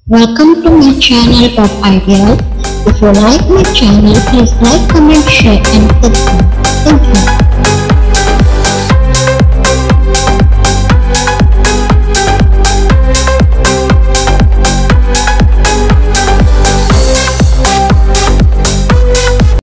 Welcome to my channel Top Ideas. If you like my channel, please like, comment, share and subscribe. Thank you.